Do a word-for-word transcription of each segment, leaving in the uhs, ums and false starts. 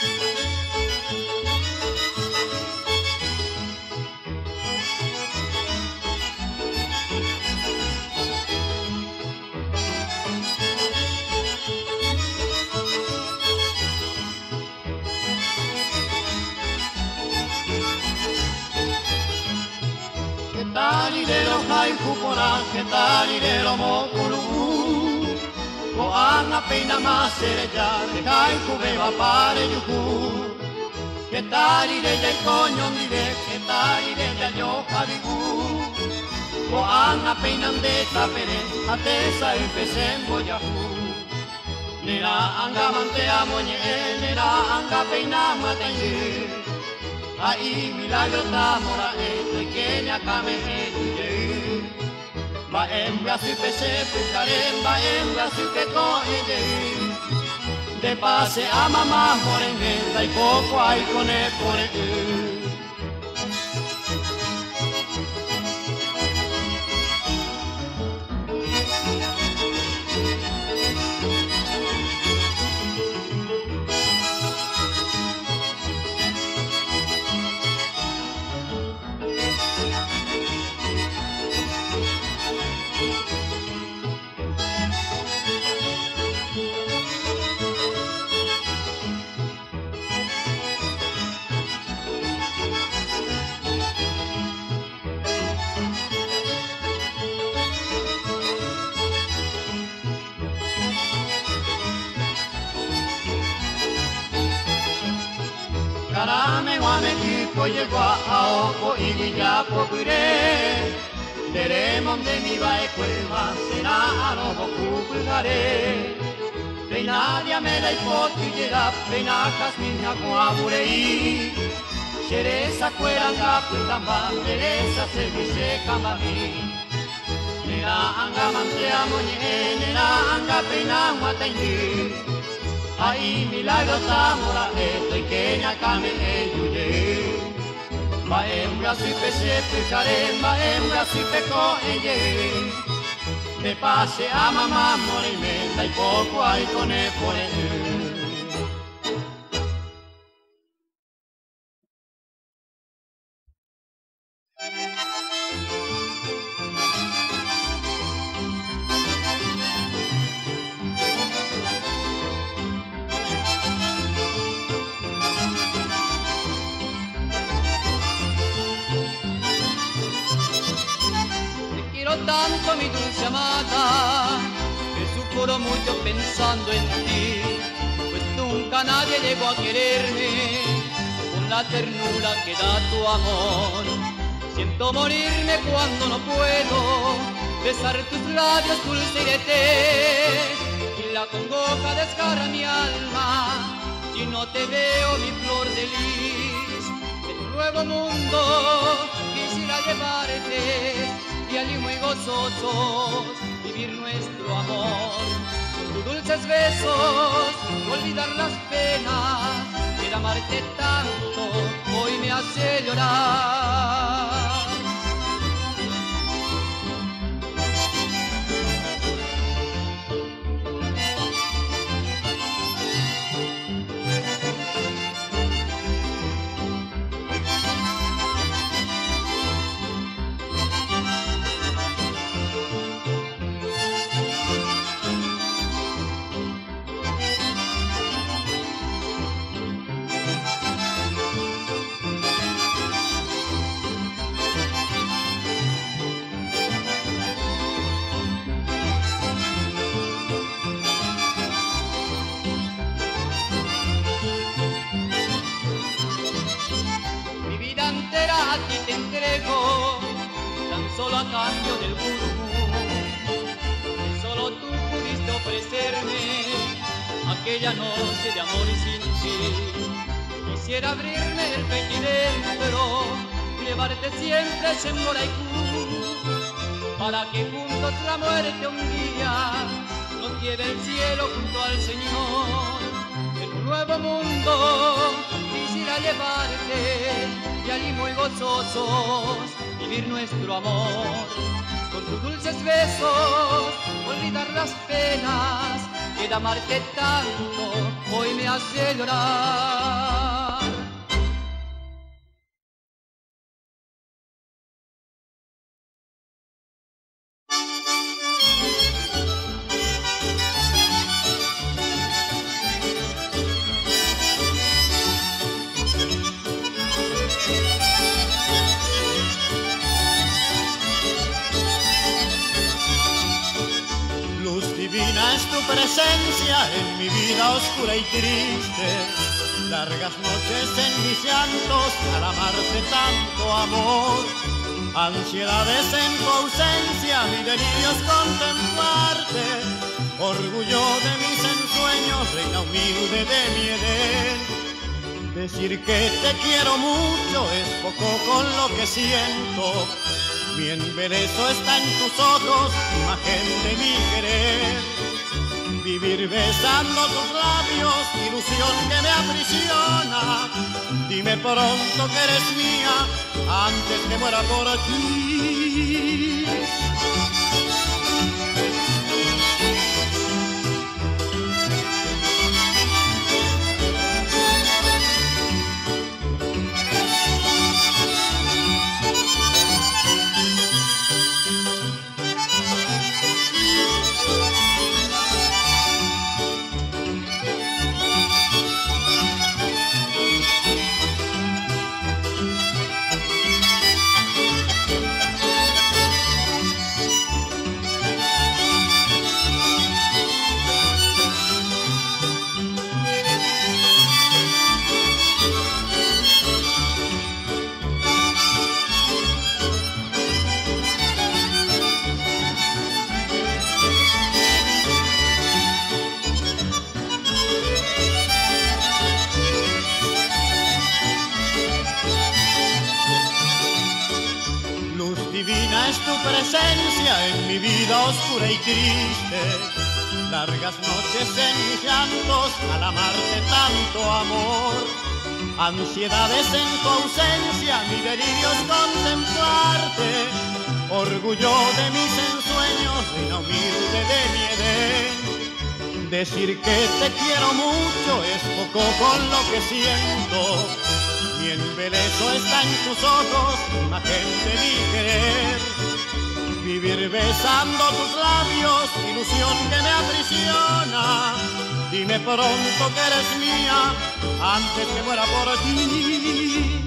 Tarirero haikupora, que tarirero mokuru. Ko anga peina masere ya, que haikubeba pare yuku. Que tarire ya coño mire, que tarire ya yo habigu. Ko anga peina de tapere, atesa y pesembo yahu. Nera anga mantea moñe, nera anga peina mateye. Ai milagro tamora eto y que me acame etuye. Va en brazo y pese pucare, va en brazo y que coge. De pase a mamá morena y poco hay con el por él. Karame wame kiko llegó a oko y villa pokure. Deremon de mi bae cueva será a robo kupugare. Reina diamela y poti llega, reina casmiña con aburei. Xereza cueranga putamba, Teresa se dice cambami. Nera anga mantea moñe, nera anga peina guataini. Ai milagro tamora eto y que ña kame eyuye. Va en brazo y pese pecare, va en brazo y peco eye. De pase a mamá morimenta y poco hay con el por él. Tanto mi dulce amada, que sufro mucho pensando en ti, pues nunca nadie llegó a quererme con la ternura que da tu amor. Siento morirme cuando no puedo besar tus labios dulce y de té, y la congoja desgarra mi alma si no te veo, mi flor de lis. En un nuevo mundo quisiera llevarte y allí muy gozosos vivir nuestro amor. Con tus dulces besos olvidar las penas, que el amarte tanto hoy me hace llorar. A ti te entrego, tan solo a cambio del gurú, que solo tú pudiste ofrecerme aquella noche de amor y sin ti. Quisiera abrirme el pecho y dentro, llevarte siempre en Moraicú, para que juntos la muerte un día nos lleve el cielo junto al Señor. En un nuevo mundo quisiera llevarte y allí muy gozosos vivir nuestro amor. Con tus dulces besos olvidar las penas, que de amarte tanto hoy me hace llorar. Divina es tu presencia en mi vida oscura y triste, largas noches en mis llantos al amarte tanto amor, ansiedades en tu ausencia, mi delirio es contemplarte, orgullo de mis ensueños, reina humilde de mi Edén. Decir que te quiero mucho es poco con lo que siento. Mi embeleso está en tus ojos, imagen de mi querer. Vivir besando tus labios, ilusión que me aprisiona. Dime pronto que eres mía, antes que muera por ti. Presencia en mi vida oscura y triste, largas noches en mis llantos al amarte tanto amor, ansiedades en tu ausencia, mi delirio es contemplarte, orgullo de mis ensueños, reina humilde de mi Edén. Decir que te quiero mucho es poco con lo que siento, mi embeleso está en tus ojos, imagen de mi querer. Vivir besando tus labios, ilusión que me aprisiona. Dime pronto que eres mía, antes que muera por ti.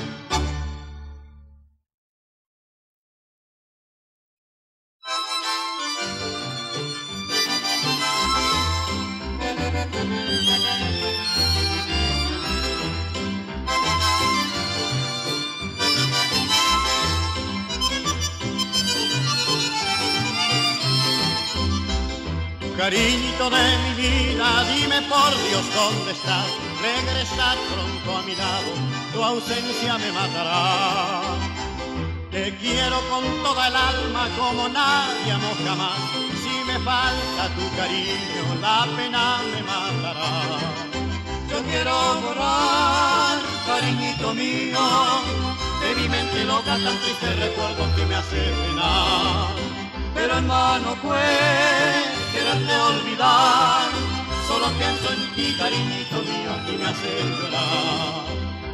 Cariñito de mi vida, dime por Dios dónde estás, regresa pronto a mi lado, tu ausencia me matará. Te quiero con toda el alma como nadie amó jamás, si me falta tu cariño la pena me matará. Yo quiero borrar, cariñito mío, de mi mente loca tan triste recuerdo que me hace penar, pero en vano fue quererte olvidar, solo pienso en ti, cariñito mío, que me hace llorar.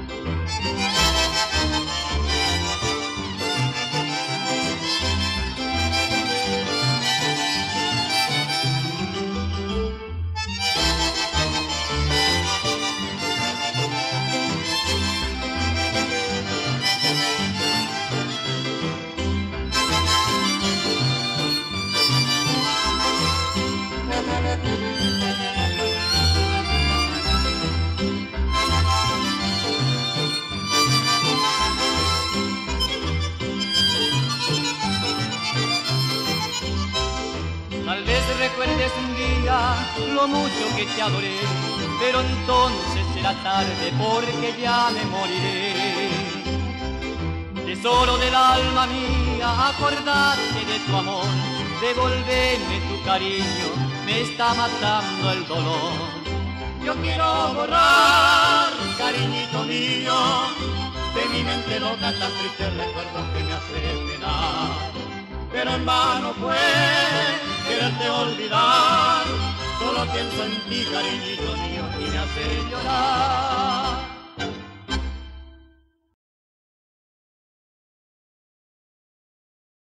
Recuerdes un día lo mucho que te adoré, pero entonces será tarde porque ya me moriré. Tesoro del alma mía, acordate de tu amor, devolverme tu cariño, me está matando el dolor. Yo quiero borrar, cariñito mío, de mi mente loca tan triste recuerdo que me hace penar, pero en vano fue quererte olvidar, solo pienso en ti, cariñito mío, y me hace llorar.